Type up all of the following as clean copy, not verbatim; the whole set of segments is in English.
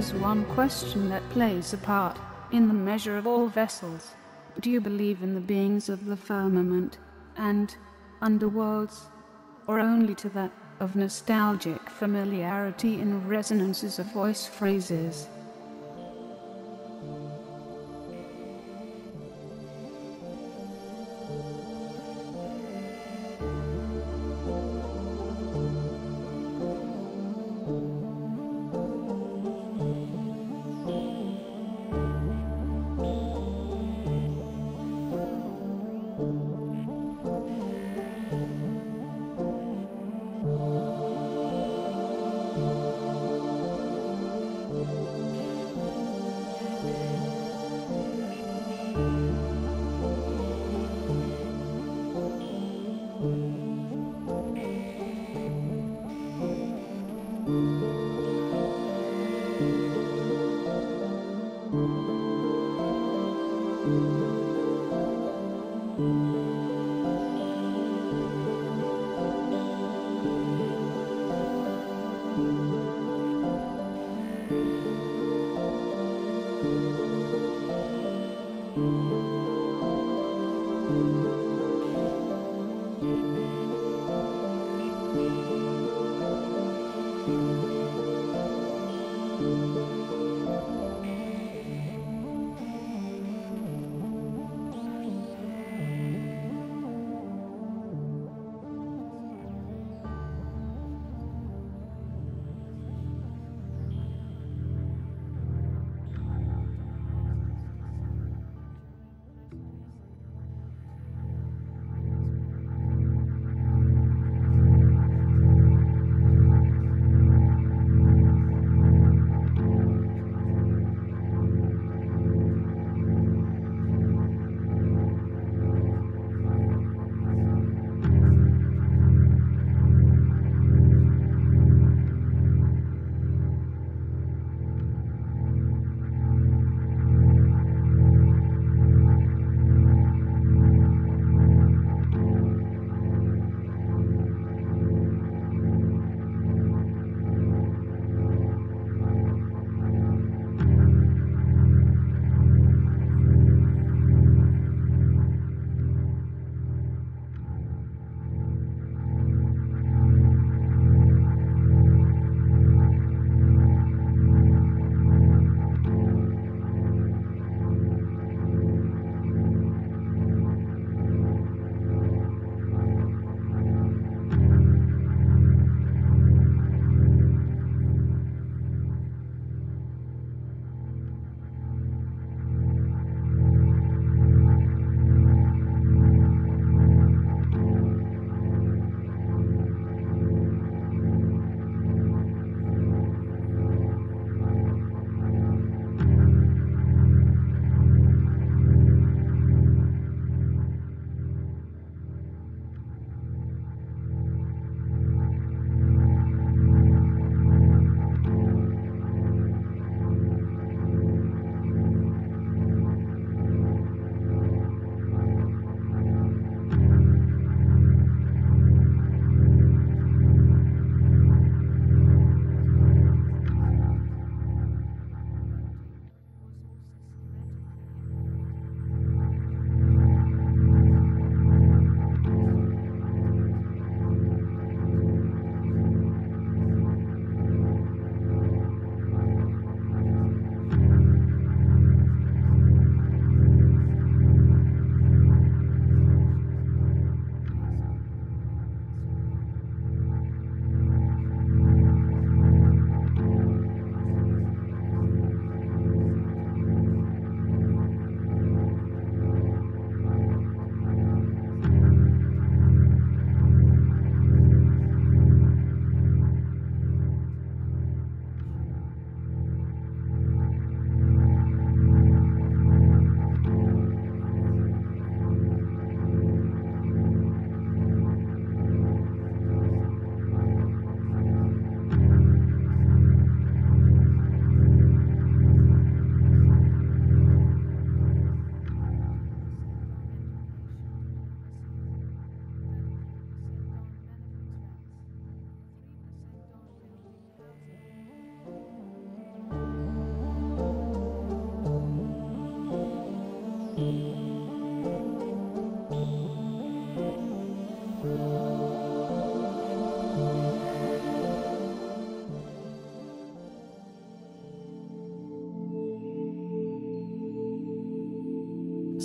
is one question that plays a part in the measure of all vessels. Do you believe in the beings of the firmament and underworlds, or only to that of nostalgic familiarity in resonances of voice phrases?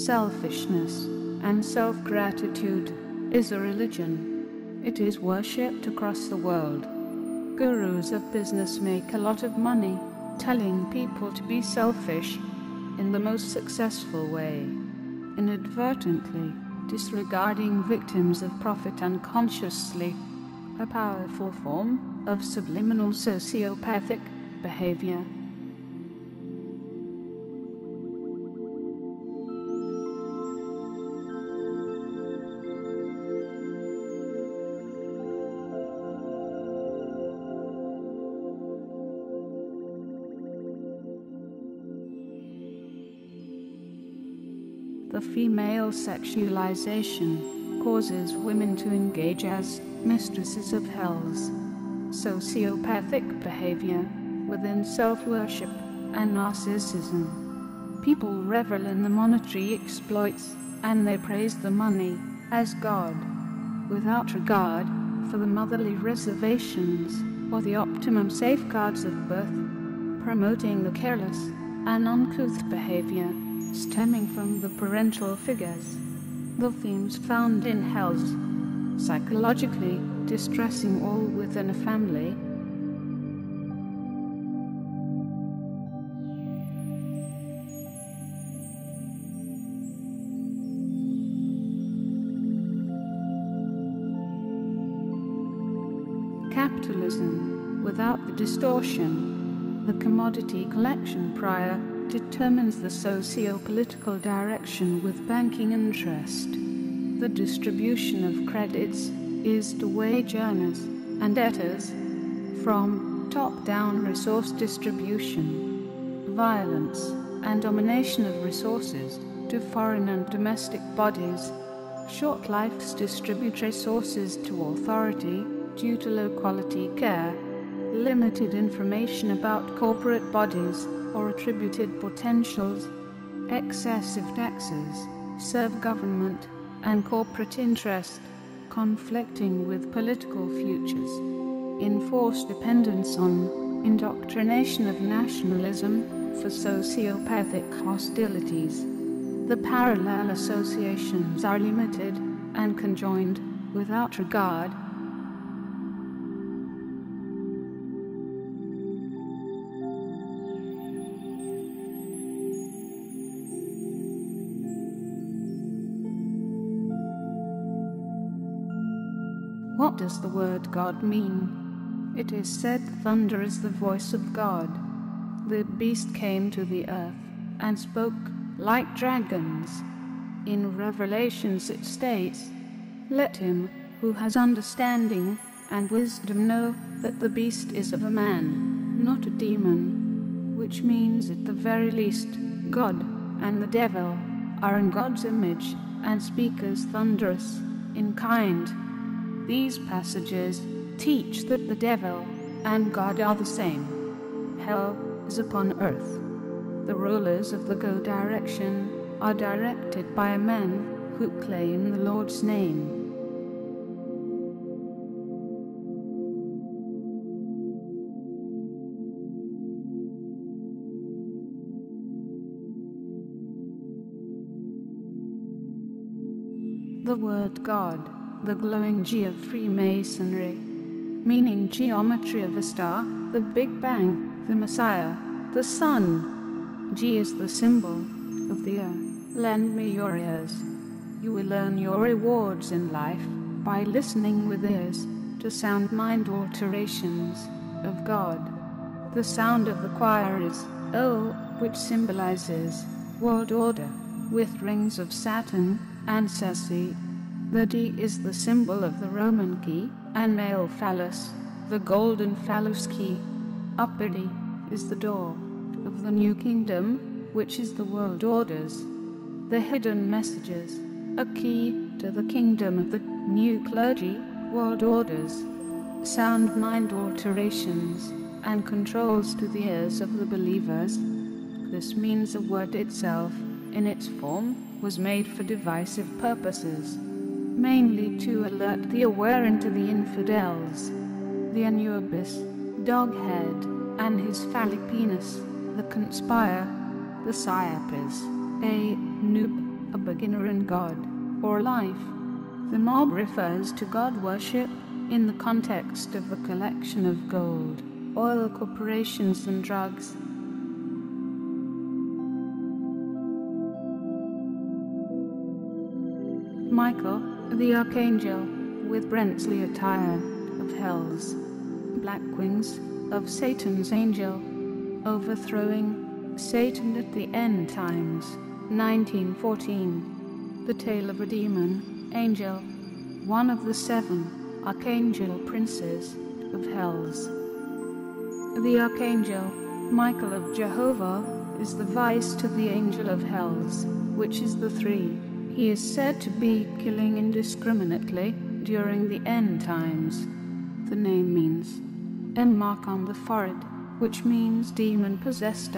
selfishness and self-gratitude is a religion. It is worshipped across the world. Gurus of business make a lot of money telling people to be selfish in the most successful way, inadvertently disregarding victims of profit unconsciously, a powerful form of subliminal sociopathic behavior. The female sexualization causes women to engage as mistresses of hell's sociopathic behavior within self-worship and narcissism. People revel in the monetary exploits, and they praise the money as God, without regard for the motherly reservations or the optimum safeguards of birth, promoting the careless and uncouth behavior stemming from the parental figures. The themes found in hell's psychologically distressing all within a family. Capitalism, without the distortion, the commodity collection prior, determines the socio-political direction with banking interest. The distribution of credits is to wage earners and debtors from top-down resource distribution, violence and domination of resources to foreign and domestic bodies. Short lives distribute resources to authority due to low-quality care, limited information about corporate bodies or attributed potentials, excessive taxes serve government and corporate interest, conflicting with political futures, enforced dependence on indoctrination of nationalism for sociopathic hostilities. The parallel associations are limited and conjoined without regard. What does the word God mean? It is said thunder is the voice of God. The beast came to the earth and spoke like dragons. In Revelations it states, "Let him who has understanding and wisdom know that the beast is of a man, not a demon," which means at the very least God and the devil are in God's image and speak as thunderous in kind. These passages teach that the devil and God are the same. Hell is upon earth. The rulers of the go direction are directed by men who claim the Lord's name. The word God, the glowing G of Freemasonry, meaning geometry of a star, the Big Bang, the Messiah, the Sun. G is the symbol of the earth. Lend me your ears. You will earn your rewards in life by listening with ears to sound mind alterations of God. The sound of the choir is O, which symbolizes world order, with rings of Saturn and Ceci. The D is the symbol of the Roman key and male phallus, the golden phallus key. Upper D is the door of the new kingdom, which is the world orders. The hidden messages, a key to the kingdom of the new clergy, world orders, sound mind alterations, and controls to the ears of the believers. This means the word itself, in its form, was made for divisive purposes, mainly to alert the aware into the infidels. The Anubis, doghead, and his phallic penis, the conspire, the Cyapis, a noob, a beginner in God, or life. The mob refers to God worship in the context of the collection of gold, oil corporations and drugs. Michael, the archangel, with Brentsley attire of hell's black wings, of Satan's angel, overthrowing Satan at the end times, 1914. The tale of a demon, angel, one of the 7 archangel princes of hells. The archangel, Michael of Jehovah, is the vice to the angel of hells, which is the 3. He is said to be killing indiscriminately during the end times. The name means M mark on the forehead, which means demon-possessed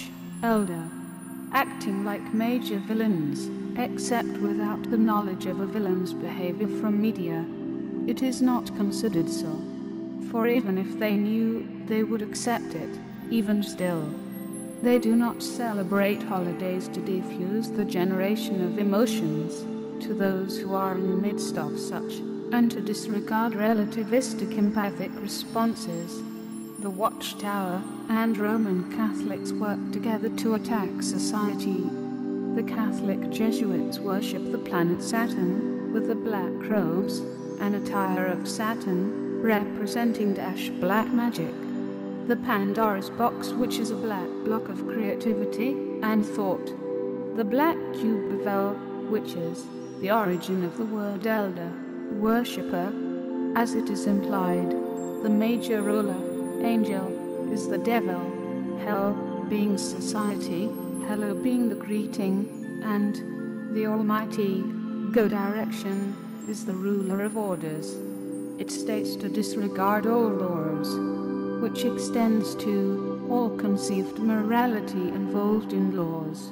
elder, acting like major villains, except without the knowledge of a villain's behavior from media. It is not considered so, for even if they knew, they would accept it. Even still, they do not celebrate holidays to diffuse the generation of emotions to those who are in the midst of such, and to disregard relativistic empathic responses. The Watchtower and Roman Catholics work together to attack society. The Catholic Jesuits worship the planet Saturn with the black robes and attire of Saturn, representing black magic. The Pandora's box, which is a black block of creativity and thought. The black cube of El, which is the origin of the word elder, worshipper, as it is implied. The major ruler, angel, is the devil, hell being society, hello being the greeting, and the almighty, go direction, is the ruler of orders. It states to disregard all laws, which extends to all conceived morality involved in laws,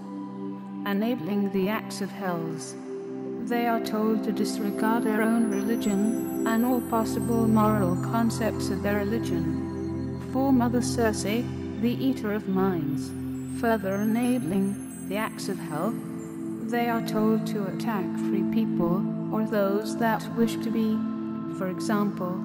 enabling the acts of hells. They are told to disregard their own religion and all possible moral concepts of their religion. For Mother Circe, the eater of minds, further enabling the acts of hell, they are told to attack free people or those that wish to be, for example,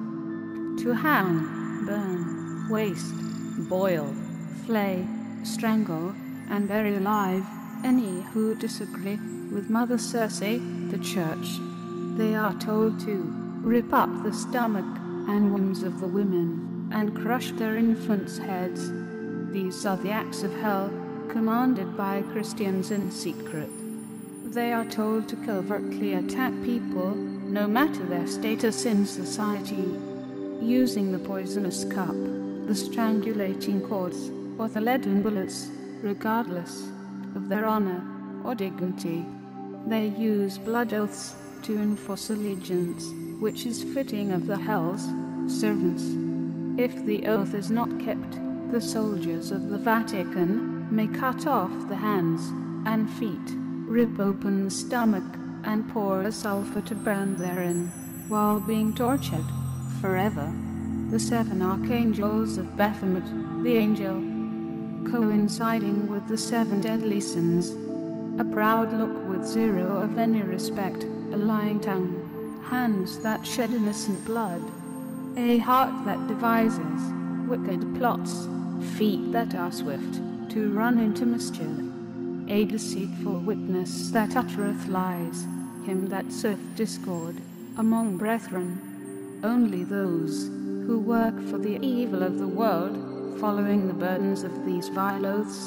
to hang, burn, waste, boil, flay, strangle, and bury alive any who disagree with Mother Circe, the Church. They are told to rip up the stomach and wombs of the women and crush their infants' heads. These are the acts of hell commanded by Christians in secret. They are told to covertly attack people, no matter their status in society, using the poisonous cup, the strangulating cords, or the leaden bullets, regardless of their honor or dignity. They use blood oaths to enforce allegiance, which is fitting of the hell's servants. If the oath is not kept, the soldiers of the Vatican may cut off the hands and feet, rip open the stomach, and pour a sulfur to burn therein, while being tortured forever. The 7 archangels of Baphomet, the angel, coinciding with the 7 deadly sins, a proud look with zero of any respect, a lying tongue, hands that shed innocent blood, a heart that devises wicked plots, feet that are swift to run into mischief, a deceitful witness that uttereth lies, him that soweth discord among brethren. Only those who work for the evil of the world, following the burdens of these vile oaths,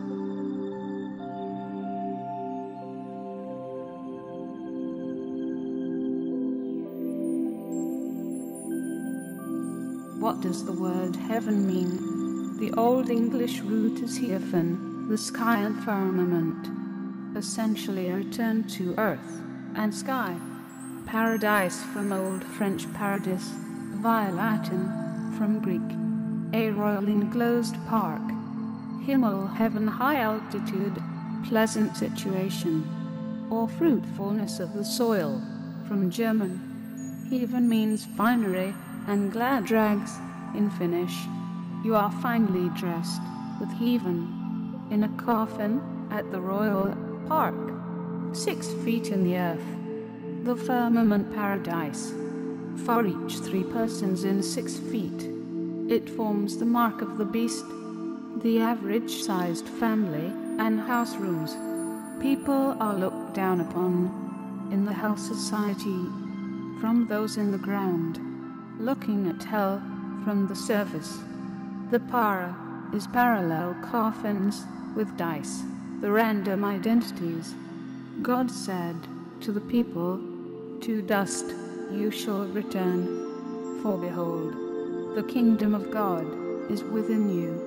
What does the word heaven mean? The Old English root is heaven, the sky and firmament, essentially a return to earth and sky. Paradise from Old French paradis, via Latin, from Greek, a royal enclosed park. Himmel, heaven, high altitude, pleasant situation, or fruitfulness of the soil, from German. Heaven means finery, and glad drags, in Finnish. You are finely dressed, with heaven, in a coffin, at the royal park. 6 feet in the earth. The firmament paradise. For each 3 persons in 6 feet. It forms the mark of the beast. The average-sized family and house rooms. People are looked down upon in the hell society from those in the ground, looking at hell from the surface. The para is parallel coffins with dice, the random identities. God said to the people, "To dust you shall return, for behold, the kingdom of God is within you."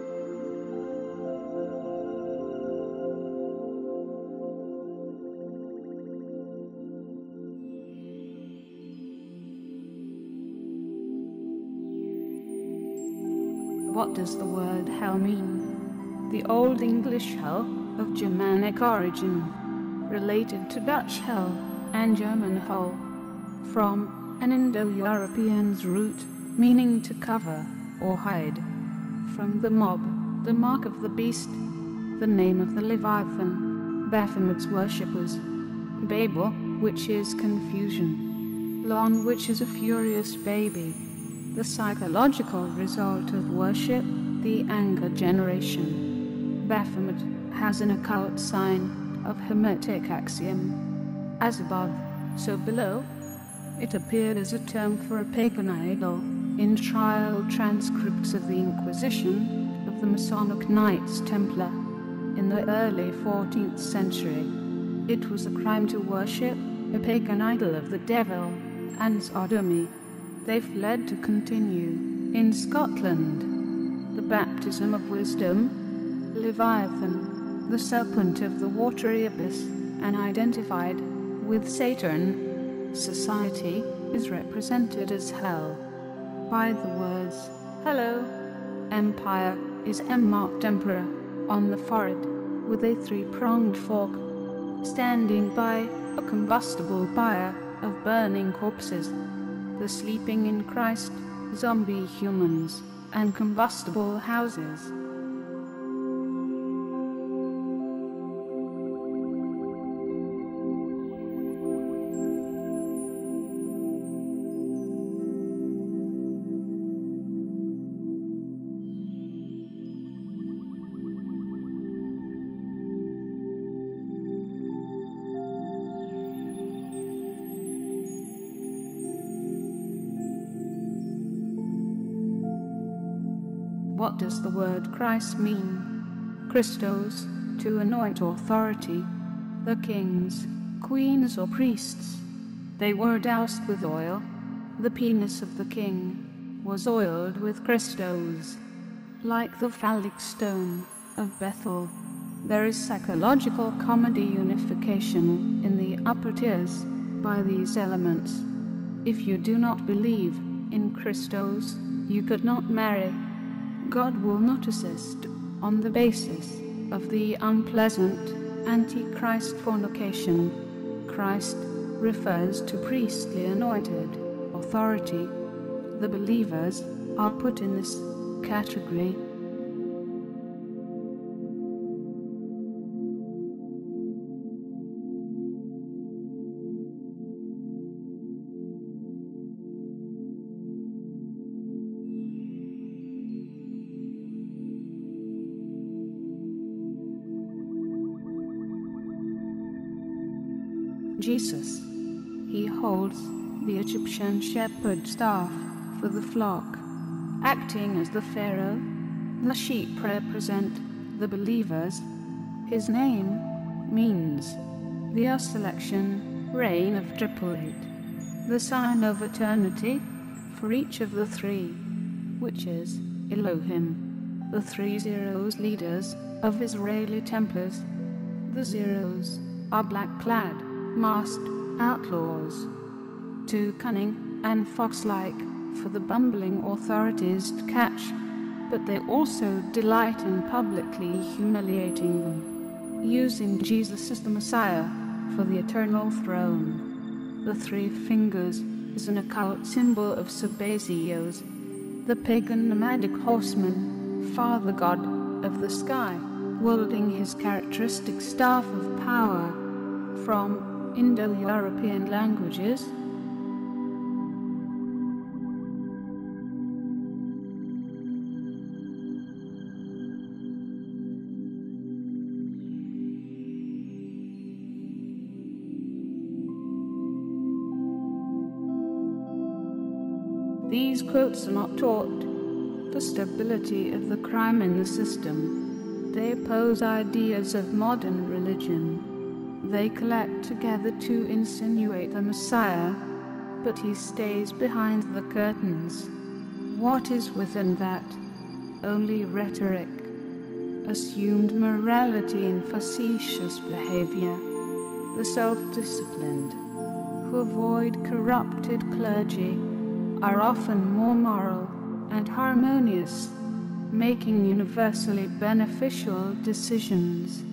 What does the word hell mean? The Old English hell, of Germanic origin, related to Dutch hell and German hull, from an Indo-European's root, meaning to cover or hide. From the mob, the mark of the beast, the name of the Leviathan, Baphomet's worshippers. Babel, which is confusion. Lon, which is a furious baby. The psychological result of worship, the anger generation. Baphomet has an occult sign of Hermetic axiom. As above, so below. It appeared as a term for a pagan idol in trial transcripts of the Inquisition of the Masonic Knights Templar in the early 14th century. It was a crime to worship a pagan idol of the devil and sodomy. They fled to continue in Scotland. The baptism of wisdom, Leviathan, the serpent of the watery abyss, and identified with Satan, society is represented as hell by the words, "Hello." Empire is M-marked emperor on the forehead with a 3-pronged fork, standing by a combustible pyre of burning corpses. The sleeping in Christ, zombie humans, and combustible houses. What does the word Christ mean? Christos, to anoint authority, the kings, queens or priests. They were doused with oil. The penis of the king was oiled with Christos. Like the phallic stone of Bethel, there is psychological comedy unification in the upper tiers by these elements. If you do not believe in Christos, you could not marry. God will not assist on the basis of the unpleasant antichrist fornication. Christ refers to priestly anointed authority. The believers are put in this category. Jesus. He holds the Egyptian shepherd staff for the flock, acting as the Pharaoh. The sheep represent the believers. His name means the selection reign of triple eight, the sign of eternity for each of the 3, which is Elohim, the 3 zeros leaders of Israeli Templars. The zeros are black-clad, masked outlaws, too cunning and fox-like for the bumbling authorities to catch, but they also delight in publicly humiliating them, using Jesus as the Messiah for the eternal throne. The 3 fingers is an occult symbol of Sabazios, the pagan nomadic horseman, father god of the sky, wielding his characteristic staff of power. from Indo-European languages. These quotes are not taught for stability of the crime in the system. They oppose ideas of modern religion. They collect together to insinuate a Messiah, but he stays behind the curtains. What is within that? Only rhetoric, assumed morality and facetious behavior. The self-disciplined, who avoid corrupted clergy, are often more moral and harmonious, making universally beneficial decisions.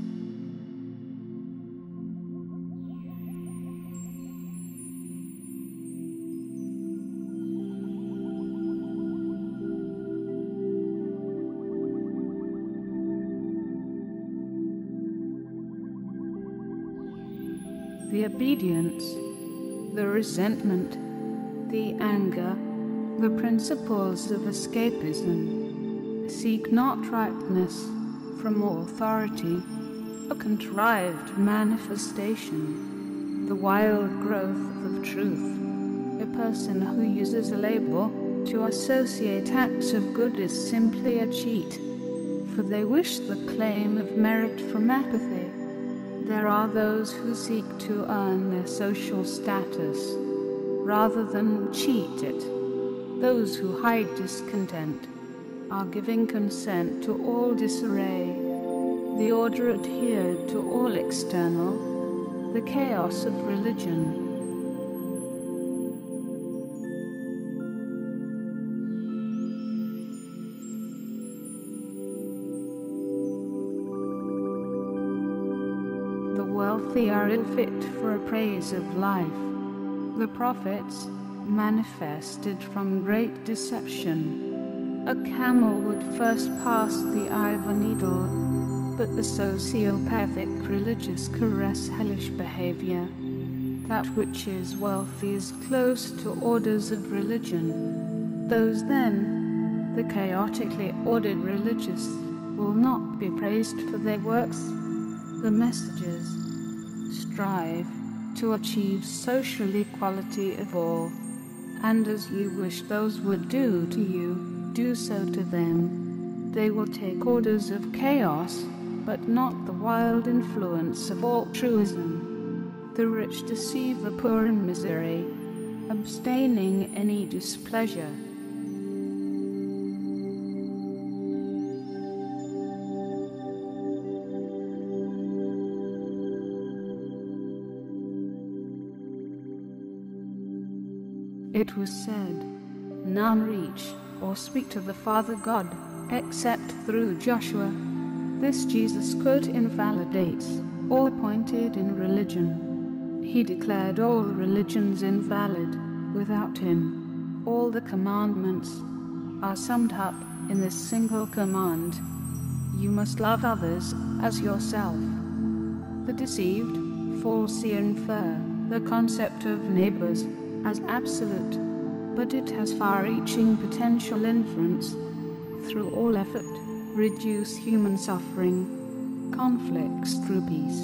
The obedience, the resentment, the anger, the principles of escapism seek not rightness from authority, a contrived manifestation, the wild growth of truth. A person who uses a label to associate acts of good is simply a cheat, for they wish the claim of merit from apathy. There are those who seek to earn their social status rather than cheat it. Those who hide discontent are giving consent to all disarray, the order adhered to all external, the chaos of religion. The wealthy are ill-fit for a praise of life. The prophets manifested from great deception. A camel would first pass the eye of a needle, but the sociopathic religious caress hellish behavior. That which is wealthy is close to orders of religion. Those then, the chaotically ordered religious, will not be praised for their works. The messages strive to achieve social equality of all, and as you wish those would do to you, do so to them. They will take orders of chaos, but not the wild influence of altruism. The rich deceive the poor in misery, abstaining any displeasure. It was said, "None reach or speak to the Father God except through Joshua." This Jesus quote invalidates all appointed in religion. He declared all religions invalid without him. All the commandments are summed up in this single command: you must love others as yourself. The deceived falsely infer the concept of neighbors as absolute, but it has far-reaching potential inference. Through all effort, reduce human suffering, conflicts through peace.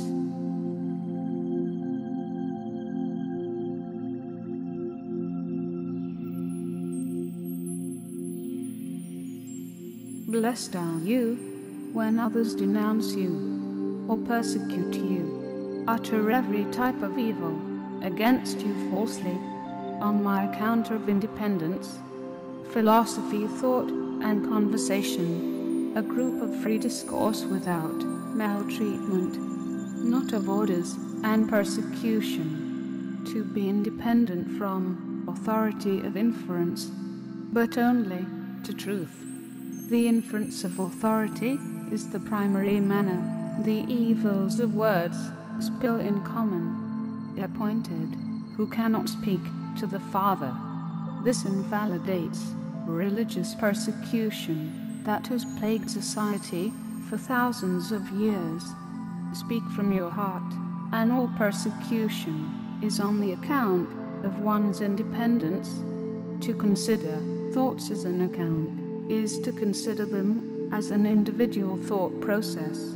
Blessed are you when others denounce you or persecute you, utter every type of evil against you falsely, on my account of independence, philosophy, thought, and conversation, a group of free discourse without maltreatment, not of orders and persecution, to be independent from authority of inference, but only to truth. The inference of authority is the primary manner. The evils of words spill in common. Appointed, who cannot speak to the Father. This invalidates religious persecution that has plagued society for thousands of years. Speak from your heart and all persecution is on the account of one's independence. To consider thoughts as an account is to consider them as an individual thought process.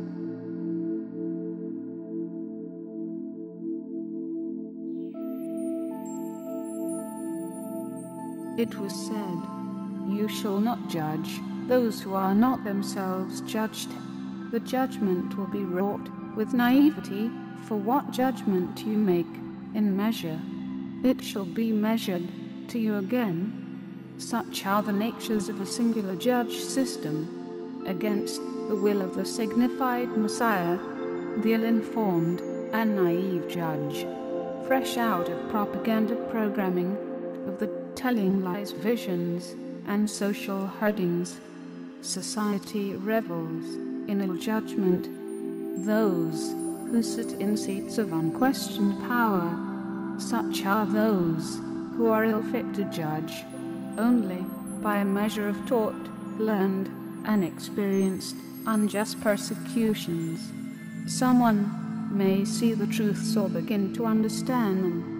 It was said, "You shall not judge those who are not themselves judged." The judgment will be wrought with naivety, for what judgment you make in measure, it shall be measured to you again. Such are the natures of a singular judge system, against the will of the signified Messiah, the ill-informed and naive judge, fresh out of propaganda programming, of the telling lies visions and social herdings. Society revels in ill judgment. Those who sit in seats of unquestioned power, such are those who are ill fit to judge. Only by a measure of taught, learned, and experienced unjust persecutions, someone may see the truths or begin to understand them.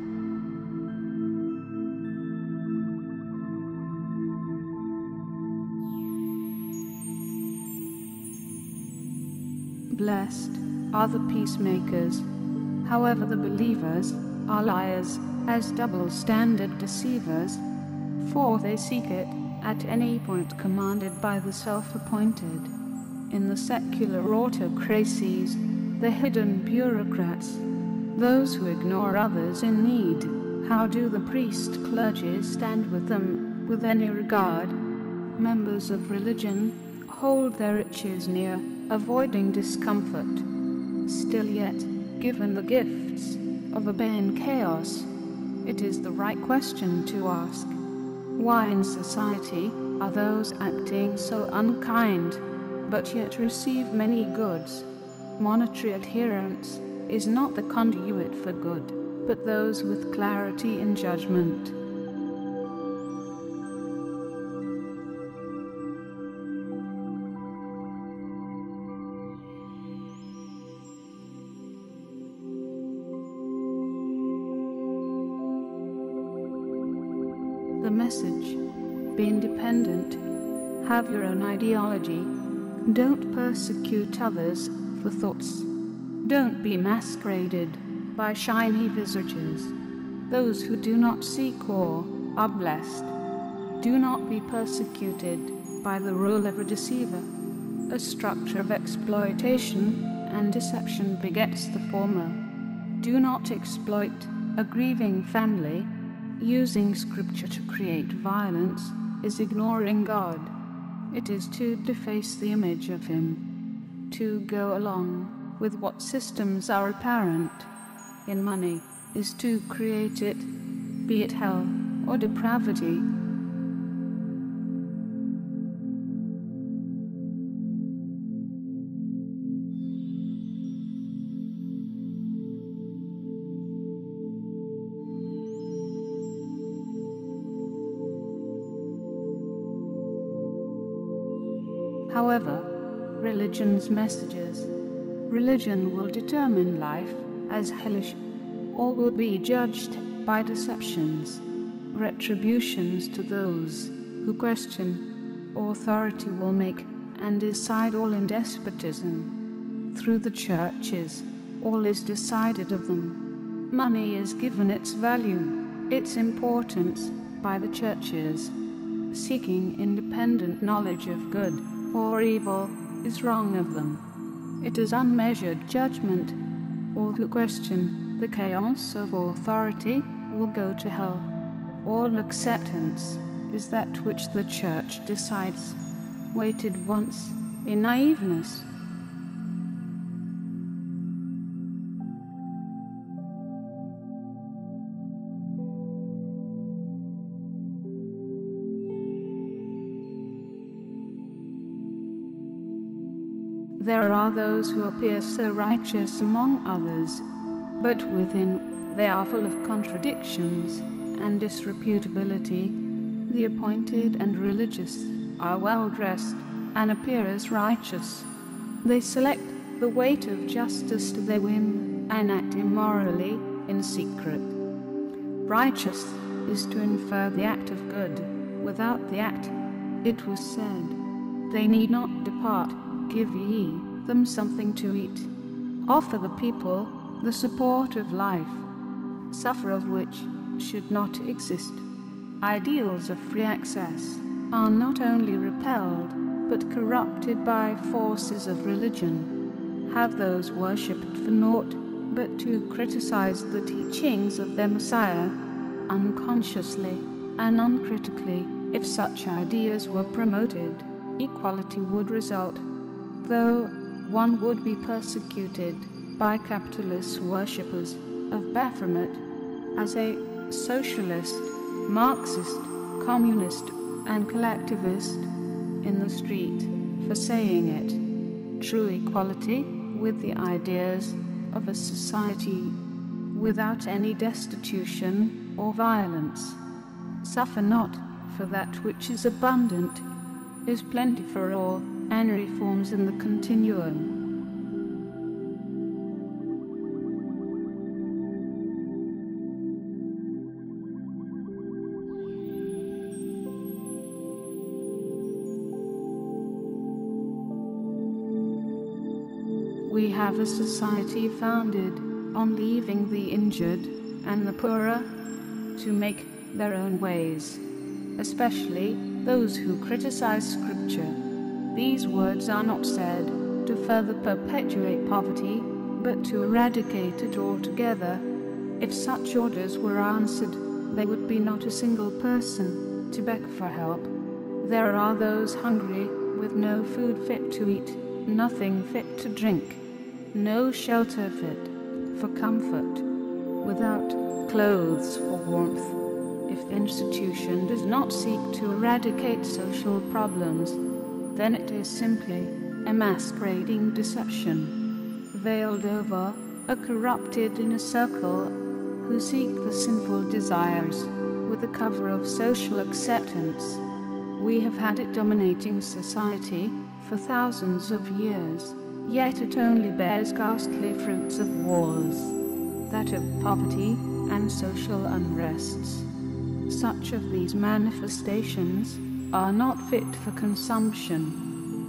Blessed are the peacemakers. However, the believers are liars, as double-standard deceivers, for they seek it at any point commanded by the self-appointed. In the secular autocracies, the hidden bureaucrats, those who ignore others in need, how do the priest clergy stand with them with any regard? Members of religion hold their riches near, avoiding discomfort. Still yet, given the gifts of obeying chaos, it is the right question to ask. Why in society are those acting so unkind, but yet receive many goods? Monetary adherence is not the conduit for good, but those with clarity in judgment. The message: be independent, have your own ideology, don't persecute others for thoughts, don't be masqueraded by shiny visages. Those who do not seek war are blessed. Do not be persecuted by the rule of a deceiver. A structure of exploitation and deception begets the former. Do not exploit a grieving family. Using scripture to create violence is ignoring God. It is to deface the image of Him, to go along with what systems are apparent in money is to create it, be it hell or depravity. However, religion's messages. Religion will determine life as hellish. All will be judged by deceptions, retributions to those who question. Authority will make and decide all in despotism. Through the churches, all is decided of them. Money is given its value, its importance, by the churches. Seeking independent knowledge of good or evil is wrong of them. It is unmeasured judgment. All who question the chaos of authority will go to hell. All acceptance is that which the church decides. Waited once in naiveness. There are those who appear so righteous among others, but within they are full of contradictions and disreputability. The appointed and religious are well dressed and appear as righteous. They select the weight of justice to their whim and act immorally in secret. Righteous is to infer the act of good. Without the act, it was said, they need not depart, give ye them something to eat. Offer the people the support of life, suffer of which should not exist. Ideals of free access are not only repelled, but corrupted by forces of religion. Have those worshipped for naught but to criticize the teachings of their Messiah, unconsciously and uncritically. If such ideas were promoted, equality would result, though one would be persecuted by capitalist worshippers of Baphomet as a socialist, Marxist, communist, and collectivist in the street for saying it. True equality with the ideas of a society without any destitution or violence. Suffer not for that which is abundant, is plenty for all, and reforms in the continuum. We have a society founded on leaving the injured and the poorer to make their own ways, especially those who criticize Scripture. These words are not said to further perpetuate poverty, but to eradicate it altogether. If such orders were answered, there would be not a single person to beg for help. There are those hungry with no food fit to eat, nothing fit to drink, no shelter fit for comfort, without clothes for warmth. If the institution does not seek to eradicate social problems, then it is simply a masquerading deception, veiled over a corrupted inner circle who seek the sinful desires with the cover of social acceptance. We have had it dominating society for thousands of years, yet it only bears ghastly fruits of wars, that of poverty and social unrests. Such of these manifestations are not fit for consumption.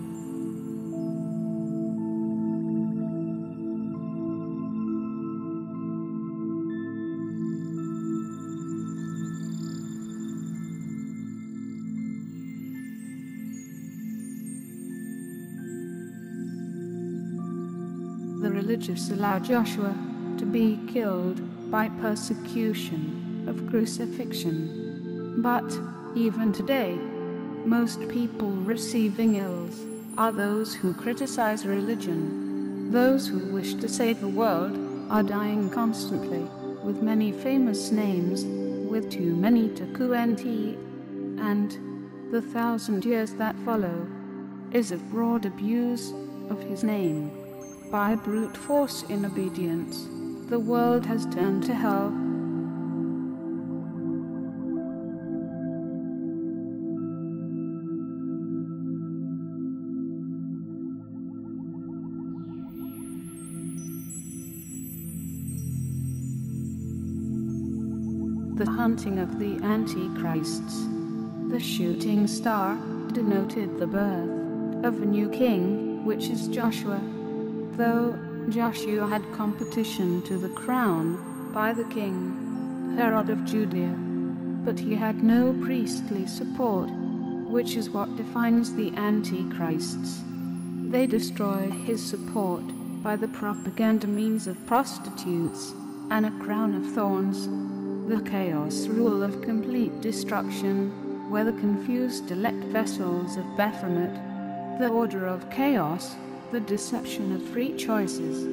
The religious allow Joshua to be killed by persecution of crucifixion. But even today, most people receiving ills are those who criticize religion. Those who wish to save the world are dying constantly, with many famous names, with too many to QNT, and the 1,000 years that follow is a broad abuse of his name. By brute force in obedience, the world has turned to hell. The hunting of the Antichrists. The shooting star denoted the birth of a new king, which is Joshua. Though Joshua had competition to the crown by the king, Herod of Judea, but he had no priestly support, which is what defines the Antichrists. They destroy his support by the propaganda means of prostitutes and a crown of thorns, the chaos rule of complete destruction, where the confused elect vessels of Baphomet, the order of chaos, the deception of free choices.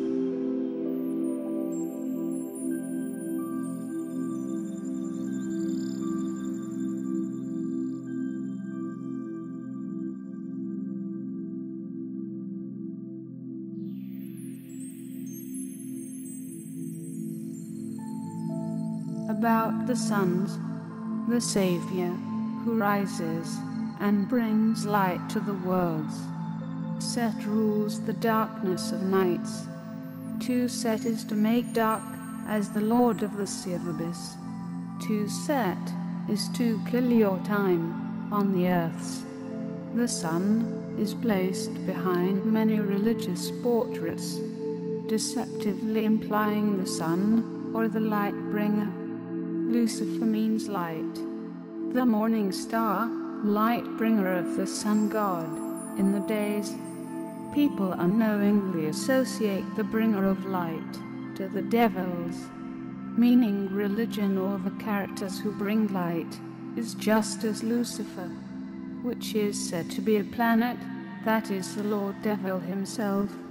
About the sons, the Savior, who rises and brings light to the worlds. Set rules the darkness of nights. To set is to make dark, as the Lord of the Sea of Abyss. To set is to kill your time on the earths. The sun is placed behind many religious portraits, deceptively implying the sun or the light bringer. Lucifer means light, the morning star, light bringer of the sun god. In the days, people unknowingly associate the bringer of light to the devils, meaning religion or the characters who bring light is just as Lucifer, which is said to be a planet, that is the Lord Devil himself.